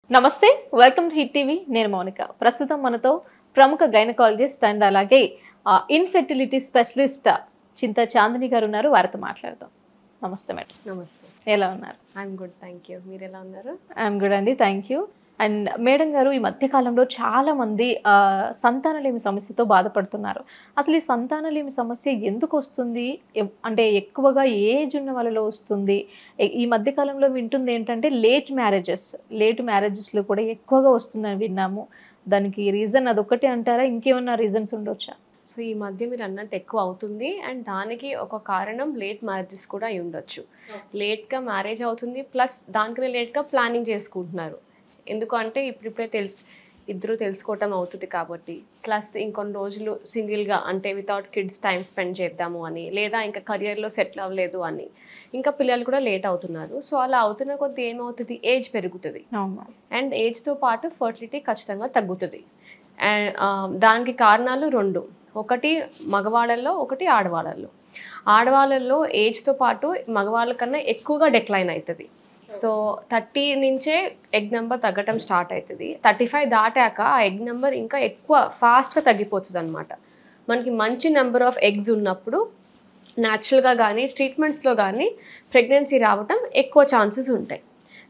నమస్తే welcome to hit TV నేను మౌనిక ప్రస్తుతం మనతో ప్రముఖ గైనకాలజిస్ట్ అండ్ అలాగే ఇన్ఫెర్టిలిటీ స్పెషలిస్ట్ చింత చాందిని గారు ఉన్నారు వారితో మాట్లాడదాం నమస్తే మేడం నమస్తే ఎలా ఉన్నారు ఐఎమ్ గుడ్ థ్యాంక్ యూ మీరు ఎలా ఉన్నారు ఐఎమ్ గుడ్ అండి థ్యాంక్ యూ అండ్ మేడం గారు ఈ మధ్య కాలంలో చాలా మంది సంతానలేమి సమస్యతో బాధపడుతున్నారు అసలు ఈ సంతానలేమి సమస్య ఎందుకు వస్తుంది అంటే ఎక్కువగా ఏజ్ ఉన్న వాళ్ళలో వస్తుంది ఈ మధ్య కాలంలో వింటుంది ఏంటంటే లేట్ మ్యారేజెస్లో కూడా ఎక్కువగా వస్తుందని విన్నాము దానికి రీజన్ అదొక్కటే అంటారా ఇంకేమన్నా రీజన్స్ ఉండొచ్చా సో ఈ మధ్య మీరు అన్నట్టు ఎక్కువ అవుతుంది అండ్ దానికి ఒక కారణం లేట్ మ్యారేజెస్ కూడా అయి ఉండొచ్చు లేట్గా మ్యారేజ్ అవుతుంది ప్లస్ దానికి లేట్గా ప్లానింగ్ చేసుకుంటున్నారు ఎందుకంటే ఇప్పుడిప్పుడే ఇద్దరు తెలుసుకోవటం అవుతుంది కాబట్టి ప్లస్ ఇంకొన్ని రోజులు సింగిల్గా అంటే వితౌట్ కిడ్స్ టైం స్పెండ్ చేద్దాము అని లేదా ఇంకా కెరియర్లో సెటిల్ అవ్వలేదు అని ఇంకా పిల్లలు కూడా లేట్ అవుతున్నారు సో అలా అవుతున్న కొద్ది ఏమవుతుంది ఏజ్ పెరుగుతుంది అండ్ ఏజ్తో పాటు ఫర్టిలిటీ ఖచ్చితంగా తగ్గుతుంది అండ్ దానికి కారణాలు రెండు ఒకటి మగవాళ్ళల్లో ఒకటి ఆడవాళ్ళల్లో ఏజ్తో పాటు మగవాళ్ళ కన్నా ఎక్కువగా డిక్లైన్ అవుతుంది సో 30 నుంచే ఎగ్ నెంబర్ తగ్గటం స్టార్ట్ అవుతుంది 35 దాటాక ఆ ఎగ్ నెంబర్ ఇంకా ఎక్కువ ఫాస్ట్గా తగ్గిపోతుంది అనమాట మనకి మంచి నెంబర్ ఆఫ్ ఎగ్స్ ఉన్నప్పుడు న్యాచురల్గా కానీ ట్రీట్మెంట్స్లో కానీ ప్రెగ్నెన్సీ రావటం ఎక్కువ ఛాన్సెస్ ఉంటాయి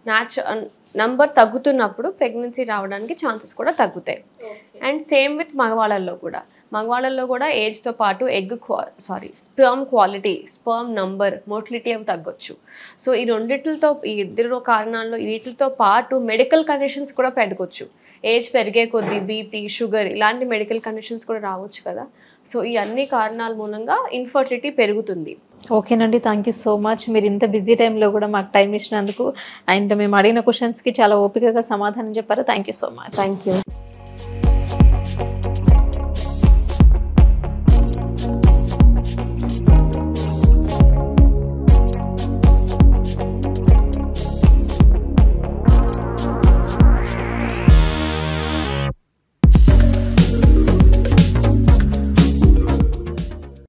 నంబర్ తగ్గుతున్నప్పుడు ప్రెగ్నెన్సీ రావడానికి ఛాన్సెస్ కూడా తగ్గుతాయి అండ్ సేమ్ విత్ మగవాళ్ళల్లో కూడా ఏజ్తో పాటు sperm quality sperm number motility అవి తగ్గొచ్చు సో ఈ ఇద్దరు కారణాల్లో వీటితో పాటు మెడికల్ కండిషన్స్ కూడా పెరగొచ్చు ఏజ్ పెరిగే కొద్దీ బీపీ షుగర్ ఇలాంటి మెడికల్ కండిషన్స్ కూడా రావచ్చు కదా సో ఈ అన్ని కారణాల మూలంగా ఇన్ఫర్టిలిటీ పెరుగుతుంది ఓకేనండి థ్యాంక్ యూ సో మచ్ మీరు ఇంత బిజీ టైంలో కూడా మాకు టైం ఇచ్చినందుకు అండ్ మేము అడిగిన క్వశ్చన్స్కి చాలా ఓపికగా సమాధానం చెప్పారు thank you so much thank you